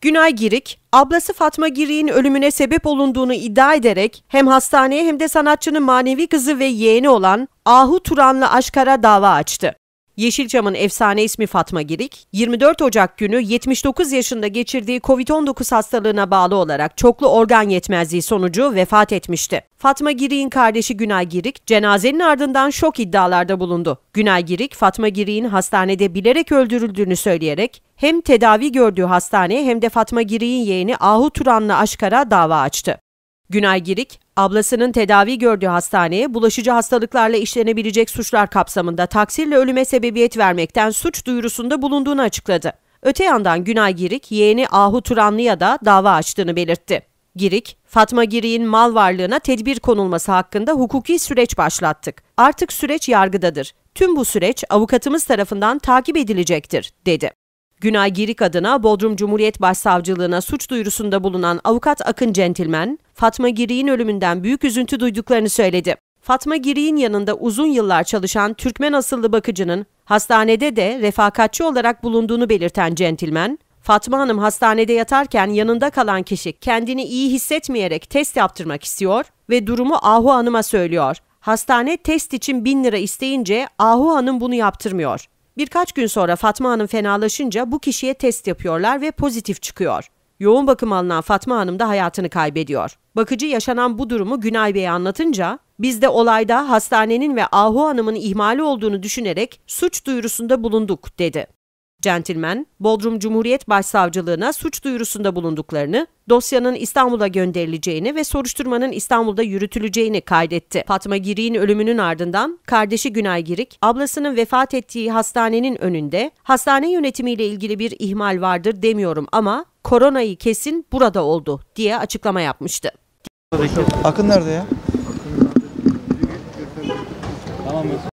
Günay Girik, ablası Fatma Girik'in ölümüne sebep olunduğunu iddia ederek hem hastaneye hem de sanatçının manevi kızı ve yeğeni olan Ahu Turanlı Aşkar'a dava açtı. Yeşilçam'ın efsane ismi Fatma Girik, 24 Ocak günü 79 yaşında geçirdiği Covid-19 hastalığına bağlı olarak çoklu organ yetmezliği sonucu vefat etmişti. Fatma Girik'in kardeşi Günay Girik, cenazenin ardından şok iddialarda bulundu. Günay Girik, Fatma Girik'in hastanede bilerek öldürüldüğünü söyleyerek hem tedavi gördüğü hastaneye hem de Fatma Girik'in yeğeni Ahu Turanlı Aşkar'a dava açtı. Günay Girik, ablasının tedavi gördüğü hastaneye bulaşıcı hastalıklarla işlenebilecek suçlar kapsamında taksirle ölüme sebebiyet vermekten suç duyurusunda bulunduğunu açıkladı. Öte yandan Günay Girik, yeğeni Ahu Turanlı'ya da dava açtığını belirtti. Girik, Fatma Girik'in mal varlığına tedbir konulması hakkında hukuki süreç başlattık. Artık süreç yargıdadır. Tüm bu süreç avukatımız tarafından takip edilecektir, dedi. Günay Girik adına Bodrum Cumhuriyet Başsavcılığına suç duyurusunda bulunan avukat Akın Centilmen, Fatma Girik'in ölümünden büyük üzüntü duyduklarını söyledi. Fatma Girik'in yanında uzun yıllar çalışan Türkmen asıllı bakıcının hastanede de refakatçi olarak bulunduğunu belirten Centilmen, Fatma Hanım hastanede yatarken yanında kalan kişi kendini iyi hissetmeyerek test yaptırmak istiyor ve durumu Ahu Hanım'a söylüyor. Hastane test için 1000 lira isteyince Ahu Hanım bunu yaptırmıyor. Birkaç gün sonra Fatma Hanım fenalaşınca bu kişiye test yapıyorlar ve pozitif çıkıyor. Yoğun bakım alınan Fatma Hanım da hayatını kaybediyor. Bakıcı yaşanan bu durumu Günay Bey'e anlatınca, biz de olayda hastanenin ve Ahu Hanım'ın ihmali olduğunu düşünerek suç duyurusunda bulunduk, dedi. Centilmen, Bodrum Cumhuriyet Başsavcılığına suç duyurusunda bulunduklarını, dosyanın İstanbul'a gönderileceğini ve soruşturmanın İstanbul'da yürütüleceğini kaydetti. Fatma Girik'in ölümünün ardından kardeşi Günay Girik, ablasının vefat ettiği hastanenin önünde hastane yönetimiyle ilgili bir ihmal vardır demiyorum ama koronayı kesin burada oldu diye açıklama yapmıştı. Akın nerede ya?